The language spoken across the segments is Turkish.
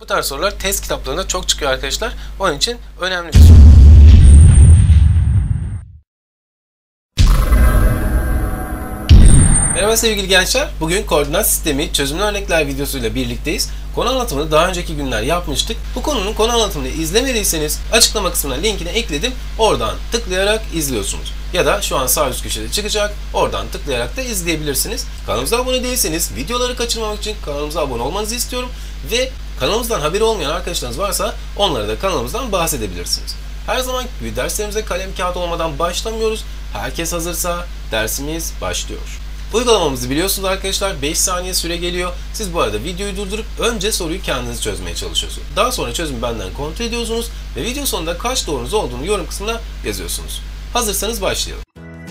Bu tarz sorular test kitaplarında çok çıkıyor arkadaşlar. Onun için önemli bir soru. Merhaba sevgili gençler. Bugün koordinat sistemi çözümlü örnekler videosuyla birlikteyiz. Konu anlatımını daha önceki günler yapmıştık. Bu konunun konu anlatımını izlemediyseniz açıklama kısmına linkini ekledim. Oradan tıklayarak izliyorsunuz. Ya da şu an sağ üst köşede çıkacak. Oradan tıklayarak da izleyebilirsiniz. Kanalımıza abone değilseniz videoları kaçırmamak için kanalımıza abone olmanızı istiyorum. Ve kanalımızdan haberi olmayan arkadaşlarınız varsa onlara da kanalımızdan bahsedebilirsiniz. Her zaman gibi derslerimize kalem kağıt olmadan başlamıyoruz. Herkes hazırsa dersimiz başlıyor. Uygulamamızı biliyorsunuz arkadaşlar. 5 saniye süre geliyor. Siz bu arada videoyu durdurup önce soruyu kendiniz çözmeye çalışıyorsunuz. Daha sonra çözümü benden kontrol ediyorsunuz ve video sonunda kaç doğrunuz olduğunu yorum kısmına yazıyorsunuz. Hazırsanız başlayalım.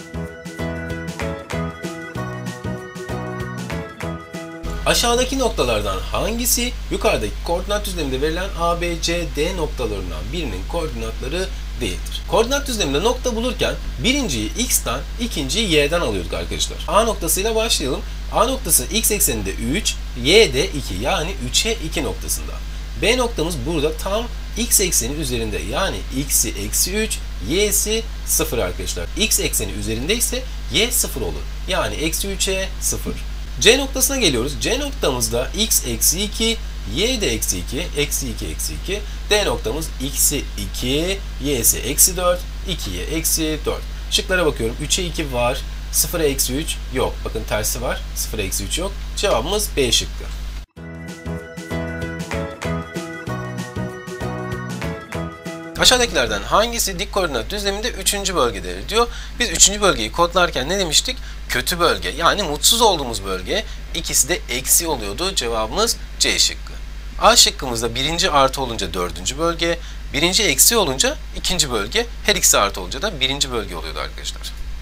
Aşağıdaki noktalardan hangisi yukarıdaki koordinat düzleminde verilen A, B, C, D noktalarından birinin koordinatları değildir? Koordinat düzleminde nokta bulurken birinciyi x'ten, ikinciyi y'den alıyorduk arkadaşlar. A noktasıyla başlayalım. A noktası x ekseninde 3, y'de 2 yani 3'e 2 noktasında. B noktamız burada tam x ekseni üzerinde yani x'i eksi 3, y'si 0 arkadaşlar. X ekseni üzerinde ise y 0 olur. Yani eksi 3'e 0. C noktasına geliyoruz. C noktamızda x eksi 2, y de eksi 2, eksi 2, eksi 2. D noktamız x'i 2, y'si eksi 4, 2'ye eksi 4. Şıklara bakıyorum. 3'e 2 var, 0'a eksi 3 yok. Bakın tersi var, 0'a eksi 3 yok. Cevabımız B şıkkı. Aşağıdakilerden hangisi dik koordinat düzleminde 3. bölgededir diyor. Biz 3. bölgeyi kodlarken ne demiştik? Kötü bölge yani mutsuz olduğumuz bölge. İkisi de eksi oluyordu. Cevabımız C şıkkı. A şıkkımızda 1. artı olunca 4. bölge, 1. eksi olunca 2. bölge, her ikisi artı olunca da 1. bölge oluyordu arkadaşlar.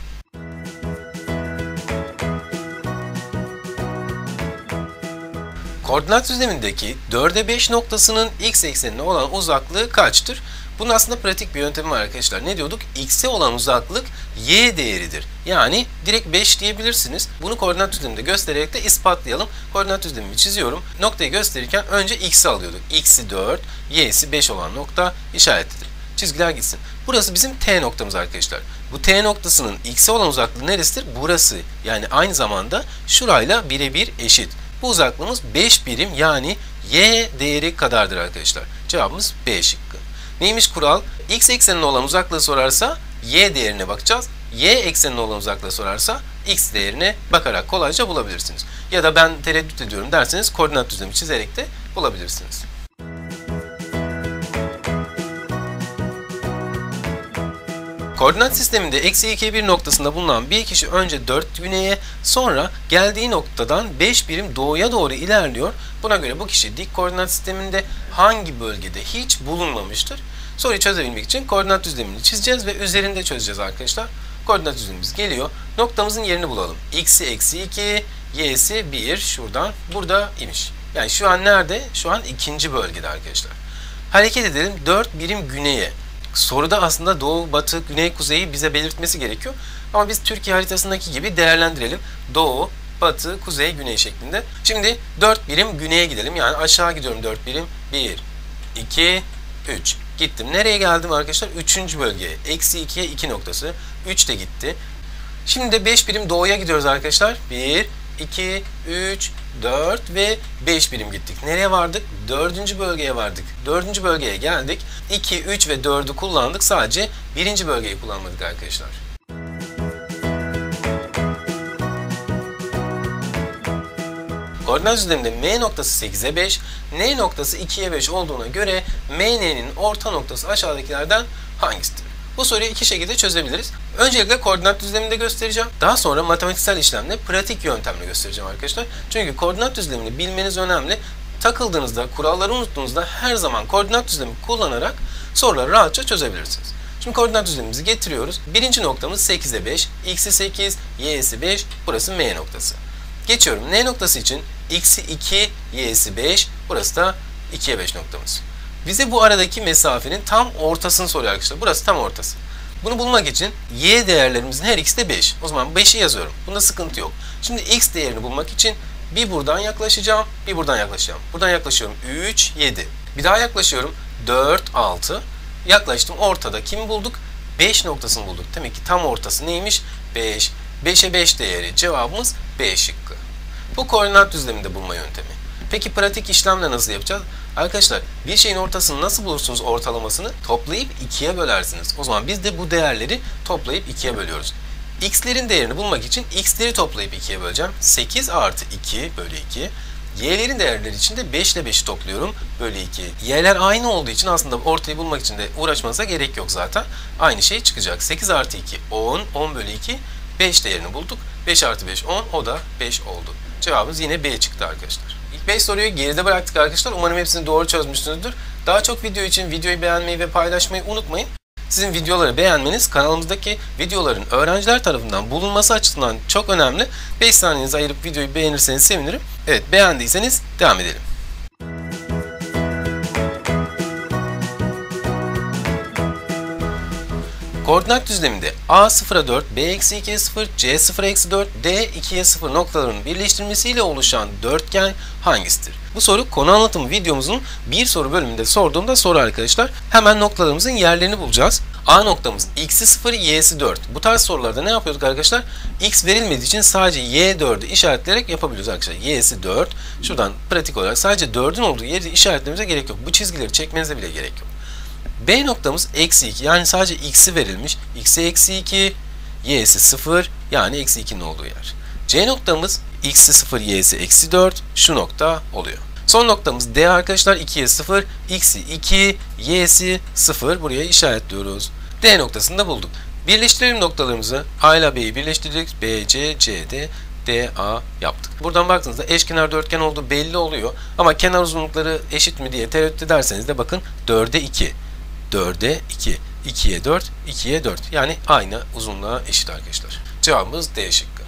Koordinat düzlemindeki 4'e 5 noktasının x eksenine olan uzaklığı kaçtır? Bunun aslında pratik bir yöntemi var arkadaşlar. Ne diyorduk? X'e olan uzaklık y değeridir. Yani direkt 5 diyebilirsiniz. Bunu koordinat düzleminde göstererek de ispatlayalım. Koordinat düzlemimi çiziyorum. Noktayı gösterirken önce x'i alıyorduk. X'i 4, y'si 5 olan nokta işaretlidir. Çizgiler gitsin. Burası bizim T noktamız arkadaşlar. Bu T noktasının x'e olan uzaklığı neresidir? Burası. Yani aynı zamanda şurayla birebir eşit. Bu uzaklığımız 5 birim yani y değeri kadardır arkadaşlar. Cevabımız B şıkkı. Neymiş kural? X eksenine olan uzaklığı sorarsa y değerine bakacağız. Y eksenine olan uzaklığı sorarsa x değerine bakarak kolayca bulabilirsiniz. Ya da ben tereddüt ediyorum derseniz koordinat düzlemi çizerek de bulabilirsiniz. Koordinat sisteminde eksi 2'ye 1 noktasında bulunan bir kişi önce 4 güneye sonra geldiği noktadan 5 birim doğuya doğru ilerliyor. Buna göre bu kişi dik koordinat sisteminde hangi bölgede hiç bulunmamıştır? Soruyu çözebilmek için koordinat düzlemini çizeceğiz ve üzerinde çözeceğiz arkadaşlar. Koordinat düzlemimiz geliyor. Noktamızın yerini bulalım. X'i eksi 2, y'si 1 şuradan burada imiş. Yani şu an nerede? Şu an 2. bölgede arkadaşlar. Hareket edelim 4 birim güneye. Soruda aslında doğu, batı, güney, kuzeyi bize belirtmesi gerekiyor. Ama biz Türkiye haritasındaki gibi değerlendirelim. Doğu, batı, kuzey, güney şeklinde. Şimdi 4 birim güneye gidelim. Yani aşağı gidiyorum 4 birim. 1, 2, 3. Gittim. Nereye geldim arkadaşlar? 3. bölgeye. Eksi 2'ye 2 noktası. 3 de gitti. Şimdi de 5 birim doğuya gidiyoruz arkadaşlar. 1, 2, 3, 4 ve 5 birim gittik. Nereye vardık? 4. bölgeye vardık. 4. bölgeye geldik. 2, 3 ve 4'ü kullandık. Sadece 1. bölgeyi kullanmadık arkadaşlar. Koordinat düzleminde M noktası 8'e 5, N noktası 2'ye 5 olduğuna göre MN'nin orta noktası aşağıdakilerden hangisidir? Bu soruyu iki şekilde çözebiliriz. Öncelikle koordinat düzleminde göstereceğim. Daha sonra matematiksel işlemle pratik yöntemle göstereceğim arkadaşlar. Çünkü koordinat düzlemini bilmeniz önemli. Takıldığınızda, kuralları unuttuğunuzda her zaman koordinat düzlemi kullanarak soruları rahatça çözebilirsiniz. Şimdi koordinat düzlemimizi getiriyoruz. Birinci noktamız 8'e 5, x'i 8, y'si 5, burası M noktası. Geçiyorum. N noktası için x'i 2, y'si 5, burası da 2'ye 5 noktamız. Bize bu aradaki mesafenin tam ortasını soruyor arkadaşlar. Burası tam ortası. Bunu bulmak için y değerlerimizin her ikisi de 5. O zaman 5'i yazıyorum. Bunda sıkıntı yok. Şimdi x değerini bulmak için bir buradan yaklaşacağım, bir buradan yaklaşacağım. Buradan yaklaşıyorum. 3, 7. Bir daha yaklaşıyorum. 4, 6. Yaklaştım. Ortada kimi bulduk? 5 noktasını bulduk. Demek ki tam ortası neymiş? 5. 5'e 5 değeri. Cevabımız B şıkkı. Bu koordinat düzleminde bulma yöntemi. Peki pratik işlemle nasıl yapacağız? Arkadaşlar bir şeyin ortasını nasıl bulursunuz ortalamasını? Toplayıp 2'ye bölersiniz. O zaman biz de bu değerleri toplayıp 2'ye bölüyoruz. X'lerin değerini bulmak için x'leri toplayıp 2'ye böleceğim. 8 artı 2 bölü 2. Y'lerin değerleri için de 5 ile 5'i topluyorum. Bölü 2. Y'ler aynı olduğu için aslında ortayı bulmak için de uğraşmanıza gerek yok zaten. Aynı şey çıkacak. 8 artı 2 10. 10 bölü 2. 5 değerini bulduk. 5 artı 5 10. O da 5 oldu. Cevabımız yine B çıktı arkadaşlar. İlk 5 soruyu geride bıraktık arkadaşlar. Umarım hepsini doğru çözmüşsünüzdür. Daha çok video için videoyu beğenmeyi ve paylaşmayı unutmayın. Sizin videoları beğenmeniz kanalımızdaki videoların öğrenciler tarafından bulunması açısından çok önemli. 5 saniyenizi ayırıp videoyu beğenirseniz sevinirim. Evet, beğendiyseniz devam edelim. Koordinat düzleminde A 0'a 4, B eksi 2'ye 0, C 0'a eksi 4, D 2'ye 0 noktalarının birleştirmesiyle oluşan dörtgen hangisidir? Bu soru konu anlatımı videomuzun bir soru bölümünde sorduğumda soru arkadaşlar. Hemen noktalarımızın yerlerini bulacağız. A noktamız x'i 0, y'si 4. Bu tarz sorularda ne yapıyorduk arkadaşlar? X verilmediği için sadece y4'ü işaretleyerek yapabiliyoruz arkadaşlar. Y'si 4. Şuradan pratik olarak sadece 4'ün olduğu yeri işaretlememize gerek yok. Bu çizgileri çekmenize bile gerek yok. B noktamız eksi 2, yani sadece x'i verilmiş. X'i eksi 2, y'si 0, yani eksi 2'nin olduğu yer. C noktamız x'i 0, y'si eksi 4, şu nokta oluyor. Son noktamız D arkadaşlar, 2'ye 0, x'i 2, y'si 0, buraya işaretliyoruz. D noktasını da bulduk. Birleştirelim noktalarımızı. A ile B'yi birleştirdik. B, C, C, D, D, A yaptık. Buradan baktığınızda eşkenar dörtgen olduğu belli oluyor. Ama kenar uzunlukları eşit mi diye tereddüt ederseniz de bakın 4'e 2. 4'e 2, 2'ye 4, 2'ye 4. Yani aynı uzunluğa eşit arkadaşlar. Cevabımız D şıkkı.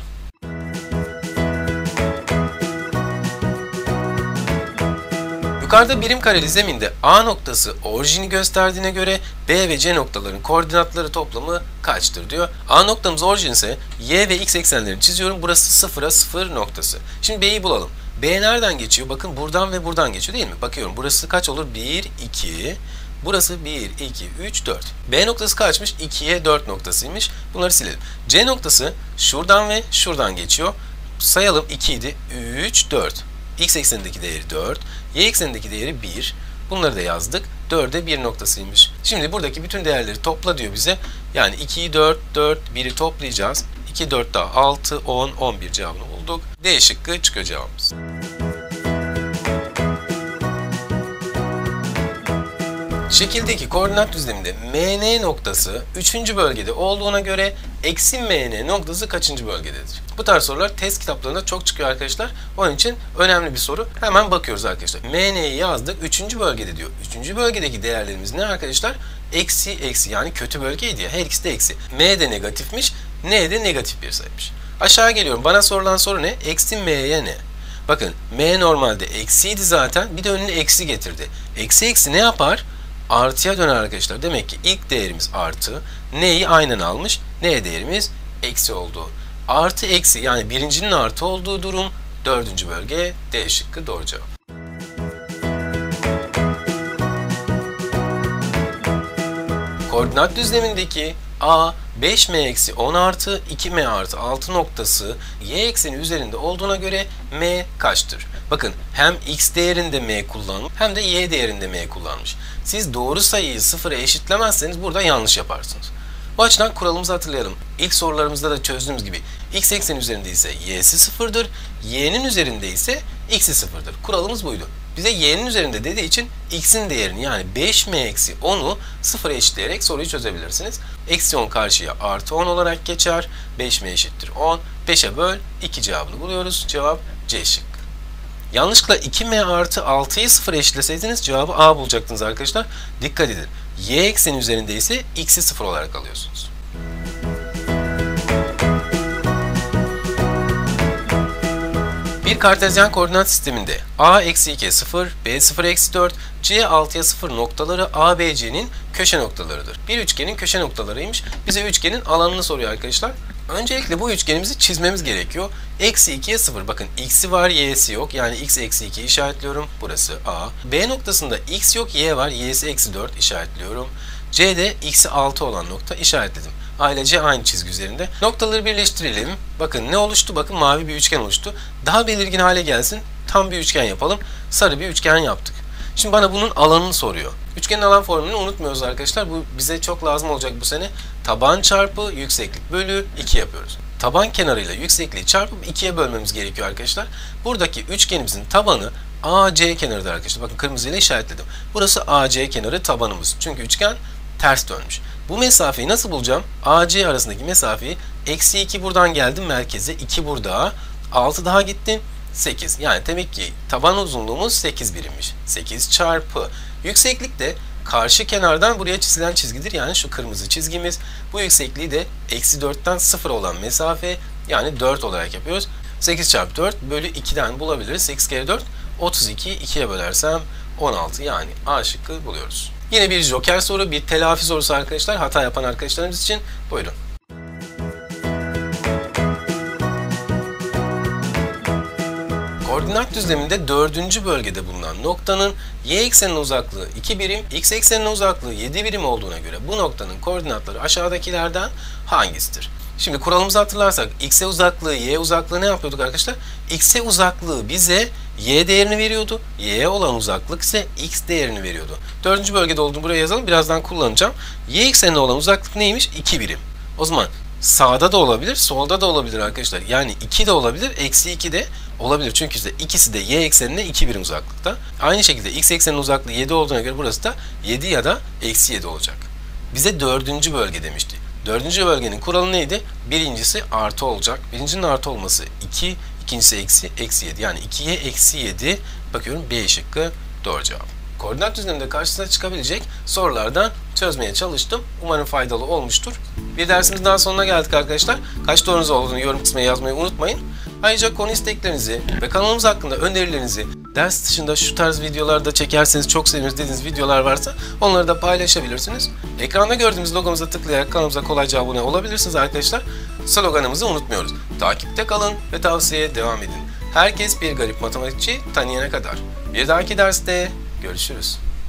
Yukarıda birim kareli zeminde A noktası orijini gösterdiğine göre B ve C noktaların koordinatları toplamı kaçtır diyor. A noktamız orijin ise Y ve X eksenlerini çiziyorum. Burası 0'a 0 noktası. Şimdi B'yi bulalım. B nereden geçiyor? Bakın buradan ve buradan geçiyor değil mi? Bakıyorum burası kaç olur? 1, 2... Burası 1, 2, 3, 4. B noktası kaçmış? 2'ye 4 noktasıymış. Bunları silelim. C noktası şuradan ve şuradan geçiyor. Sayalım, 2 idi. 3, 4. X eksenindeki değeri 4. Y eksenindeki değeri 1. Bunları da yazdık. 4'e 1 noktasıymış. Şimdi buradaki bütün değerleri topla diyor bize. Yani 2'yi 4, 4, 1'i toplayacağız. 2, 4 daha 6, 10, 11 cevabını bulduk. D şıkkı çıkıyor cevabımız. Şekildeki koordinat düzleminde MN noktası 3. bölgede olduğuna göre eksi MN noktası kaçıncı bölgededir? Bu tarz sorular test kitaplarında çok çıkıyor arkadaşlar. Onun için önemli bir soru. Hemen bakıyoruz arkadaşlar. MN'yi yazdık. 3. bölgede diyor. 3. bölgedeki değerlerimiz ne arkadaşlar? Eksi, eksi, yani kötü bölgeydi ya. Her ikisi de eksi. M de negatifmiş. N de negatif bir sayıymış. Aşağı geliyorum. Bana sorulan soru ne? Eksi M'ye ne? Bakın M normalde eksiydi zaten. Bir de önüne eksi getirdi. Eksi eksi ne yapar? Artıya döner arkadaşlar. Demek ki ilk değerimiz artı. N'yi aynen almış. N değerimiz eksi oldu. Artı eksi, yani birincinin artı olduğu durum 4. bölge. D şıkkı doğru cevap. Koordinat düzlemindeki A 5m eksi 10 artı 2m artı 6 noktası y ekseni üzerinde olduğuna göre m kaçtır? Bakın hem x değerinde m kullanmış hem de y değerinde m kullanmış. Siz doğru sayıyı sıfıra eşitlemezseniz burada yanlış yaparsınız. Bu açıdan kuralımızı hatırlayalım. İlk sorularımızda da çözdüğümüz gibi x ekseni üzerinde ise y'si sıfırdır, y'nin üzerinde ise x'i sıfırdır. Kuralımız buydu. Bize y'nin üzerinde dediği için x'in değerini, yani 5m eksi 10'u sıfıra eşitleyerek soruyu çözebilirsiniz. Eksi 10 karşıya artı 10 olarak geçer. 5m eşittir 10. 5'e böl 2 cevabını buluyoruz. Cevap C şıkkı. Yanlışlıkla 2m artı 6'yı sıfıra eşitleseydiniz cevabı A bulacaktınız arkadaşlar. Dikkat edin. Y ekseni üzerinde ise x'i sıfır olarak alıyorsunuz. Bir kartezyen koordinat sisteminde A eksi 2'ye 0, B 0'a eksi 4, C 6'ya 0 noktaları ABC'nin köşe noktalarıdır. Bir üçgenin köşe noktalarıymış. Bize üçgenin alanını soruyor arkadaşlar. Öncelikle bu üçgenimizi çizmemiz gerekiyor. Eksi 2'ye 0. Bakın x'i var, y'si yok. Yani x eksi 2 işaretliyorum. Burası A. B noktasında x yok, y var. Y'si eksi 4 işaretliyorum. C'de x'i 6 olan nokta işaretledim. A ile C aynı çizgi üzerinde. Noktaları birleştirelim. Bakın ne oluştu? Bakın mavi bir üçgen oluştu. Daha belirgin hale gelsin. Tam bir üçgen yapalım. Sarı bir üçgen yaptık. Şimdi bana bunun alanını soruyor. Üçgenin alan formülünü unutmuyoruz arkadaşlar. Bu bize çok lazım olacak bu sene. Taban çarpı yükseklik bölü 2 yapıyoruz. Taban kenarıyla yüksekliği çarpıp 2'ye bölmemiz gerekiyor arkadaşlar. Buradaki üçgenimizin tabanı AC kenarıdır arkadaşlar. Bakın kırmızıyla işaretledim. Burası AC kenarı tabanımız. Çünkü üçgen ters dönmüş. Bu mesafeyi nasıl bulacağım? AC arasındaki mesafeyi eksi 2 buradan geldim merkeze. 2 burada. 6 daha gittim. 8. Yani demek ki taban uzunluğumuz 8 birimmiş. 8 çarpı yükseklik de karşı kenardan buraya çizilen çizgidir. Yani şu kırmızı çizgimiz. Bu yüksekliği de eksi 4'ten 0 olan mesafe yani 4 olarak yapıyoruz. 8 çarpı 4 bölü 2'den bulabiliriz. 8 kere 4 32. 2'ye bölersem 16 yani A şıkkı buluyoruz. Yine bir joker soru, bir telafi sorusu arkadaşlar. Hata yapan arkadaşlarımız için buyurun. Koordinat düzleminde 4. bölgede bulunan noktanın y eksenine uzaklığı 2 birim, x eksenine uzaklığı 7 birim olduğuna göre bu noktanın koordinatları aşağıdakilerden hangisidir? Şimdi kuralımızı hatırlarsak x'e uzaklığı, y uzaklığı ne yapıyorduk arkadaşlar? X'e uzaklığı bize y değerini veriyordu. Y'ye olan uzaklık ise x değerini veriyordu. 4. bölgede olduğunu buraya yazalım. Birazdan kullanacağım. Y eksenine olan uzaklık neymiş? 2 birim. O zaman sağda da olabilir, solda da olabilir arkadaşlar. Yani 2 de olabilir, eksi 2 de olabilir. Çünkü işte ikisi de y eksenine 2 birim uzaklıkta. Aynı şekilde x ekseninin uzaklığı 7 olduğuna göre burası da 7 ya da eksi 7 olacak. Bize 4. bölge demişti. 4. bölgenin kuralı neydi? Birincisi artı olacak. Birincinin artı olması 2, ikincisi eksi, eksi 7. Yani 2'ye eksi 7. Bakıyorum B şıkkı doğru cevap. Koordinat düzleminde karşısına çıkabilecek sorulardan çözmeye çalıştım. Umarım faydalı olmuştur. Bir dersimizin daha sonuna geldik arkadaşlar. Kaç doğrunuz olduğunu yorum kısmına yazmayı unutmayın. Ayrıca konu isteklerinizi ve kanalımız hakkında önerilerinizi, ders dışında şu tarz videolarda çekerseniz çok seviniriz dediğiniz videolar varsa onları da paylaşabilirsiniz. Ekranda gördüğümüz logomuza tıklayarak kanalımıza kolayca abone olabilirsiniz arkadaşlar. Sloganımızı unutmuyoruz. Takipte kalın ve tavsiyeye devam edin. Herkes bir garip matematikçi tanıyana kadar. Bir dahaki derste görüşürüz.